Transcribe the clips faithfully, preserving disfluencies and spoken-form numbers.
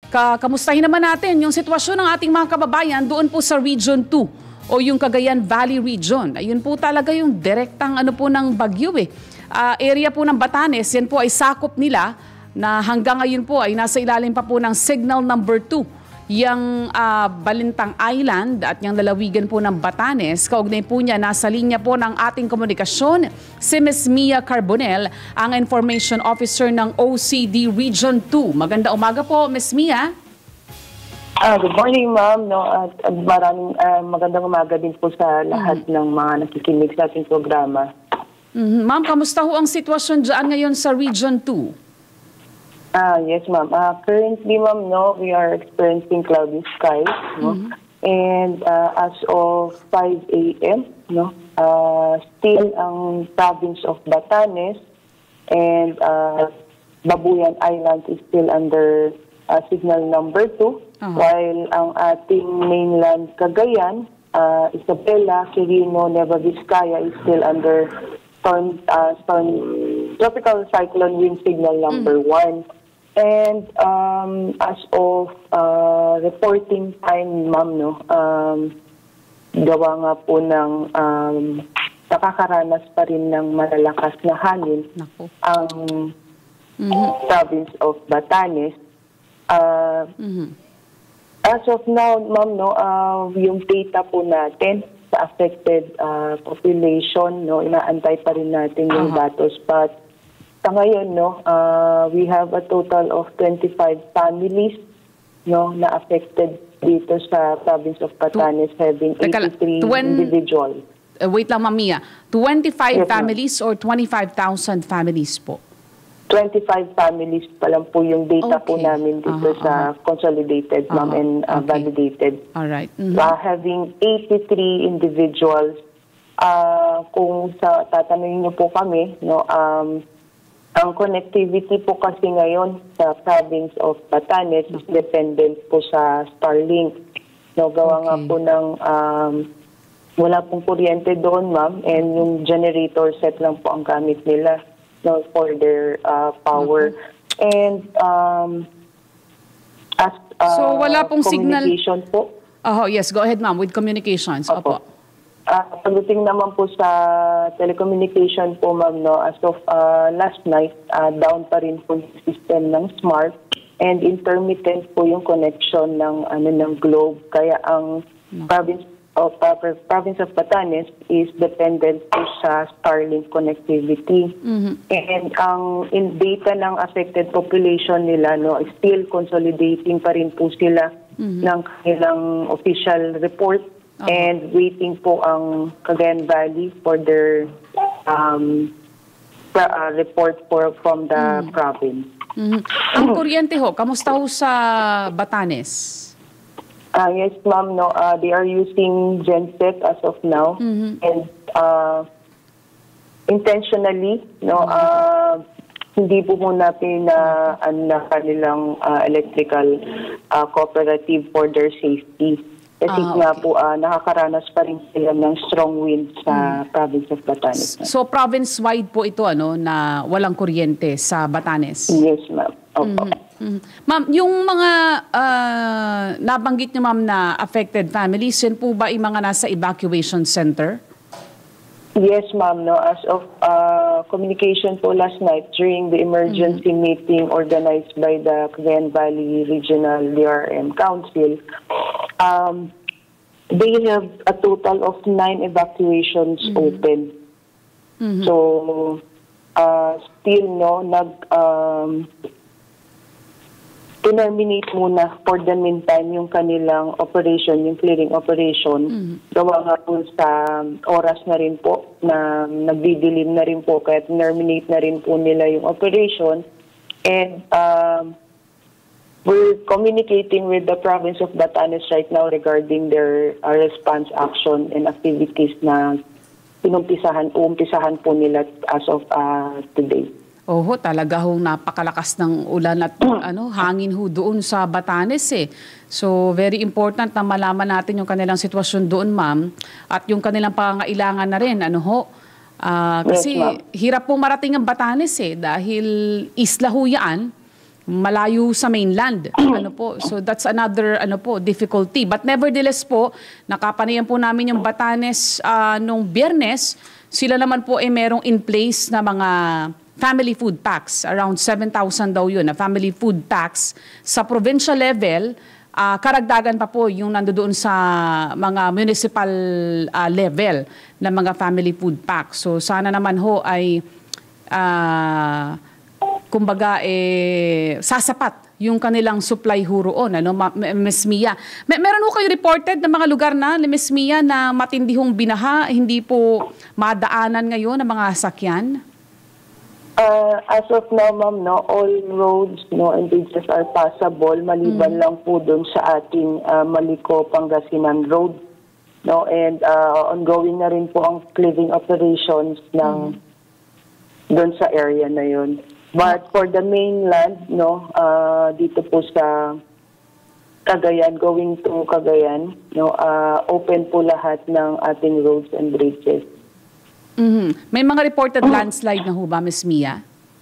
kamustahin naman natin yung sitwasyon ng ating mga kababayan doon po sa Region two o yung Cagayan Valley Region. Ayun po talaga yung direktang ano po ng bagyo eh. Uh, area po ng Batanes, yan po ay sakop nila na hanggang ngayon po ay nasa ilalim pa po ng signal number two. Yang uh, Balintang Island at yung lalawigan po ng Batanes. Kaugnay po niya, nasa linya po ng ating komunikasyon si Miz Mia Carbonell, ang Information Officer ng O C D Region two. Maganda umaga po, Miz Mia. Uh, good morning, ma'am. No, at uh, maraming uh, magandang umaga din po sa lahat mm-hmm. ng mga nakikinig sa ating programa. Mm-hmm. Ma'am, kamusta ho ang sitwasyon dyan ngayon sa Region two? Ah, yes, ma'am. Uh, currently, ma'am, no, we are experiencing cloudy skies, no? Mm-hmm. And uh, as of five A M, no, uh, still ang province of Batanes and uh, Babuyan Island is still under uh, signal number two, uh-huh. while ang ating mainland Cagayan, uh, Isabela, Quirino, Nueva Vizcaya is still under storm, uh, storm, tropical cyclone wind signal number mm-hmm. one. And um, as of uh, reporting time, ma'am, no, um, gawa nga po ng um, nakakaranas pa rin ng malalakas na hangin Naku. ang mm-hmm. province of Batanes. Uh, mm-hmm. As of now, ma'am, no, uh, yung data po natin sa affected uh, population, no, inaantay pa rin natin yung uh-huh. datos, but sa ngayon, no, uh, we have a total of twenty-five families, no, na affected dito sa province of Batanes, having eighty-three individuals. Uh, wait lang, Ma'am Mia. twenty-five yes, families or twenty-five thousand families po? twenty-five families pa lang po yung data okay. po namin dito uh-huh, sa uh-huh. consolidated, uh-huh. ma'am, and uh, okay. validated. All right. Mm-hmm. uh, having eighty-three individuals. Uh, kung sa tatanungin niyo po kami, no, um, ang connectivity po kasi ngayon sa province of Batanes is dependent po sa Starlink. No, gawa okay. nga po ng um, wala pong kuryente doon, ma'am, and yung generator set lang po ang gamit nila, no, for their uh, power. Okay. And um, as uh, so wala pong communication signal po. Oh, yes, go ahead, ma'am, with communications. Opo. Opo. Uh, pagdating naman po sa telecommunication po, ma'am, no, as of uh, last night, uh, down pa rin po yung system ng Smart and intermittent po yung connection ng ano ng Globe. Kaya ang no. province of uh, province of Batanes is dependent po sa Starlink connectivity. Mm-hmm. And ang in data ng affected population nila, no, still consolidating pa rin po sila mm-hmm. ng kanilang official report. Uh-huh. And waiting po ang Cagayan Valley for their um, uh, report for, from the mm. province. Mm-hmm. Ang kuryente ho, kamusta ho sa Batanes? Uh, yes, ma'am. No, uh, they are using Genset as of now. Mm-hmm. And uh, intentionally, no, uh, hindi po muna pina uh, na kanilang uh, electrical uh, cooperative for their safety. Kasi ah, okay. nga po, uh, nakakaranas pa rin sila ng strong wind sa hmm. province of Batanes. So, province-wide po ito, ano, na walang kuryente sa Batanes? Yes, ma'am. Opo. Mm-hmm. Mm-hmm. Ma'am, yung mga uh, nabanggit niyo, ma'am, na affected families, yun po ba yung mga nasa evacuation center? Yes, ma'am. No, as of uh, communication po last night during the emergency mm-hmm. meeting organized by the Cagayan Valley Regional D R M Council, um, they have a total of nine evacuations mm-hmm. open. Mm-hmm. So, uh, still, no, nag, um, terminate muna for the meantime yung kanilang operation, yung clearing operation. Mm-hmm. Gawa nga po sa oras na rin po, na nagdidilim na rin po, kaya terminate na rin po nila yung operation. And um, we're communicating with the province of Batanes right now regarding their uh, response action and activities na pinumpisahan, umpisahan po nila as of uh, today. Oho, talaga hong napakalakas ng ulan at ano, hangin ho doon sa Batanes eh. So, very important na malaman natin yung kanilang sitwasyon doon, ma'am. At yung kanilang pangangailangan na rin, ano ho. Uh, kasi yes, hirap pong marating ang Batanes eh. Dahil isla ho yan. malayo sa mainland. Ano po? So that's another ano po difficulty. But nevertheless po, nakapanayan po namin yung Batanes uh, nung Biyernes. Sila naman po ay merong in place na mga family food packs. Around seven thousand daw yun na family food packs sa provincial level. Uh, karagdagan pa po yung nandoon sa mga municipal uh, level na mga family food packs. So sana naman ho ay uh, kumbaga, eh, sasapat yung kanilang supply ho roon, ano, Miz Mia. Mer meron ho kayo reported na mga lugar na, Miz Mia, na matindihong binaha, hindi po madaanan ngayon ng mga sakyan? Uh, as of now, ma'am, no, all roads no, and bridges are passable, maliban mm. lang po doon sa ating uh, Maliko, Pangasinan Road. No, and uh, ongoing na rin po ang clearing operations ng mm. doon sa area na yun. But for the mainland, no, uh, dito po sa Cagayan, going to Cagayan, no, uh, open po lahat ng ating roads and bridges. Mm-hmm. May mga reported landslide na ho ba, Miz Mia?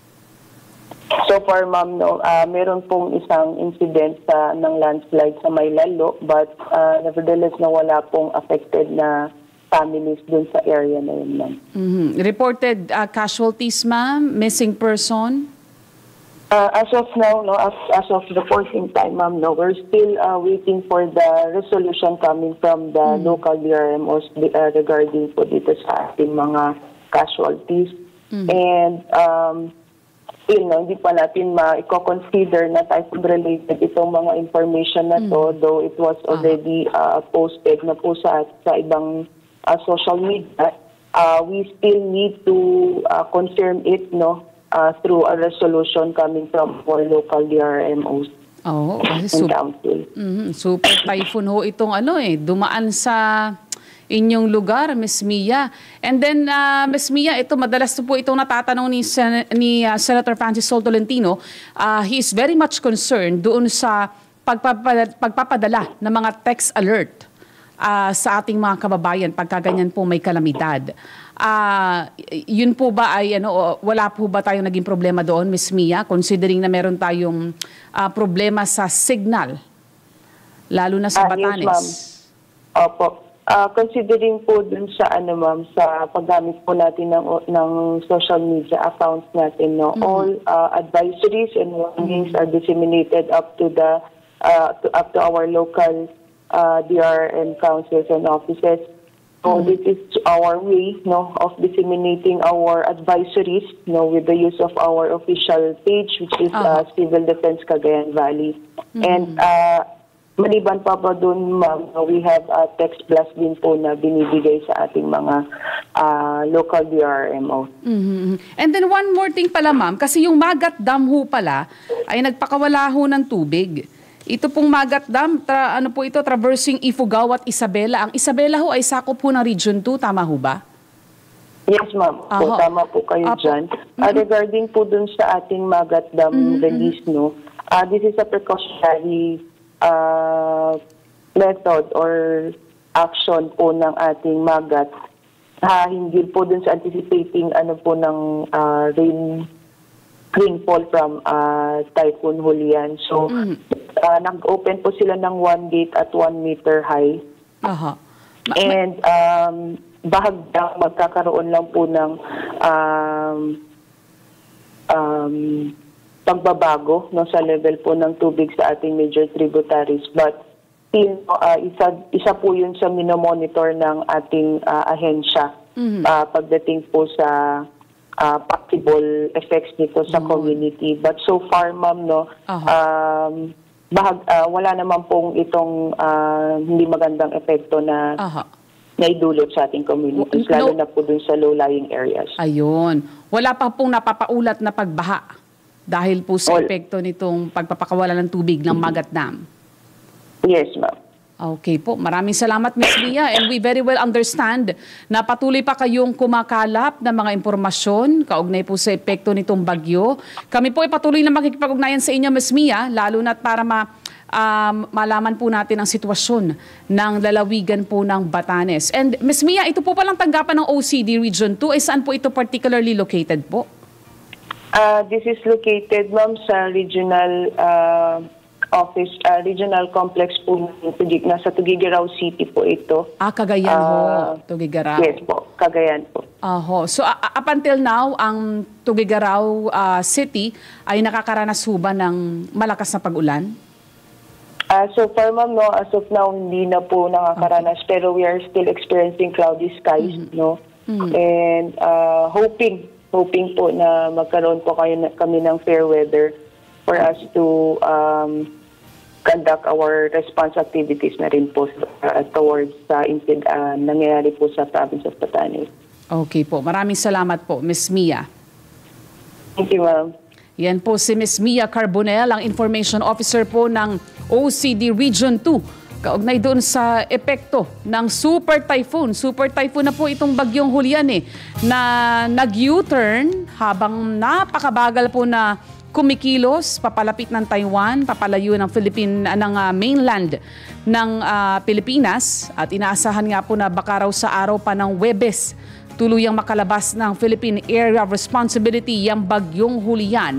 So far, ma'am, no, uh, meron pong isang incident sa ng landslide sa Maylalo, but uh, nevertheless, na wala pong affected na families dun sa area na yun, ma'am. Mm-hmm. Reported uh, casualties, ma'am? Missing person? Uh, as of now, no, as, as of reporting time, ma'am, no, we're still uh, waiting for the resolution coming from the mm-hmm. local D R M Os uh, regarding po dito sa ating mga casualties. Mm-hmm. And, um, you know, hindi pa natin ma-consider na typhoon-related itong mga information na to, mm-hmm. though it was already uh, posted na po sa, sa ibang Uh, social media, uh, we still need to uh, confirm it, no, uh, through a resolution coming from our local D R M Os oh, and super, council. Mm-hmm, super typhoon ho itong ano eh, dumaan sa inyong lugar, Miz Mia. And then, uh, Miz Mia, ito, madalas po itong natatanong ni, Sen ni uh, Senator Francis Sol Tolentino. Uh, he is very much concerned doon sa pagpapadala, pagpapadala ng mga text alert Uh, sa ating mga kababayan pagka ganyan po may kalamidad. Uh, yun po ba ay ano, wala po ba tayong naging problema doon, Miz Mia, considering na meron tayong uh, problema sa signal, lalo na sa uh, Batanes? Yes, opo. Uh, considering po dun sa ano, ma'am, sa paggamit po natin ng, ng social media accounts natin, no, mm-hmm. all uh, advisories and warnings mm-hmm. are disseminated up to the uh, to, up to our local Uh, D R M councils and offices. So mm-hmm. this is our way, no, of disseminating our advisories, no, with the use of our official page, which is uh-huh. uh, Civil Defense Cagayan Valley. Mm-hmm. And uh, maliban pa ba dun, ma'am, we have a text blast din po na binibigay sa ating mga uh, local D R M O. Mm-hmm. And then one more thing pala, ma'am, kasi yung Magat Dam ho pala ay nagpakawala ho ng tubig. Ito pong Magat Dam, tra, ano po ito, traversing Ifugao at Isabela. Ang Isabela ho ay sakop po ng Region two, tama ho ba? Yes, ma'am. Po, tama po kayo Apo. dyan. Mm-hmm. Uh, regarding po dun sa ating Magat Dam mm-hmm. release, no, uh, this is a precautionary uh, method or action po ng ating Magat. Uh, hindi po dun sa anticipating ano po ng uh, rain rainfall from uh, Typhoon Julian. So, mm-hmm. uh, nag-open po sila ng one gate at one meter high. Uh-huh. And um, bahagdang magkakaroon lang po ng um, um, pagbabago no, sa level po ng tubig sa ating major tributaries. But still, uh, isa, isa po yun sa minomonitor ng ating uh, ahensya mm-hmm. uh, pagdating po sa Uh, possible effects nito sa mm-hmm. community. But so far, ma'am, no, uh-huh. um, bahag, uh, wala naman pong itong uh, hindi magandang epekto na uh-huh. naidulot sa ating communities, no, lalo na po dun sa low-lying areas. Ayun. Wala pa pong napapaulat na pagbaha dahil po sa All. epekto nitong pagpapakawala ng tubig ng Magat Dam. Yes, ma'am. Okay po. Maraming salamat, Miz Mia. And we very well understand na patuloy pa kayong kumakalap ng mga impormasyon kaugnay po sa epekto nitong bagyo. Kami po ay patuloy na makikipag-ugnayan sa inyo, Miz Mia, lalo na para ma, um, malaman po natin ang sitwasyon ng lalawigan po ng Batanes. And Miz Mia, ito po palang tanggapan ng O C D Region two. Ay saan po ito particularly located po? Uh, this is located, ma'am, sa regional uh, office, uh, regional complex po ng Tugig, nasa Tuguegarao City po ito. Ah, Cagayan Ah, ho, Tuguegarao. Yes po, Cagayan po. Aho. So a- a- up until now, ang Tuguegarao ah, City ay nakakaranas ho ba ng malakas na pag-ulan? Uh, so far, ma'am, no, as of now, hindi na po nakakaranas, pero we are still experiencing cloudy skies, no? And uh, hoping, hoping po na magkaroon po kayo na, kami ng fair weather for us to um, conduct our response activities na rin po uh, towards sa uh, incident uh, nangyayari po sa province of Batanes. Okay po. Maraming salamat po, Miss Mia. Thank you, ma'am. Yan po si Miss Mia Carbonell, ang Information Officer po ng O C D Region two. Kaugnay doon sa epekto ng Super Typhoon. Super Typhoon na po itong bagyong Julian eh, na nag-U-turn habang napakabagal po na kumikilos papalapit ng Taiwan, papalayo ng Philippine ng uh, mainland ng uh, Pilipinas, at inaasahan nga po na baka raw sa araw pa ng Huwebes tuluyang makalabas ng Philippine Area of Responsibility yang bagyong Julian.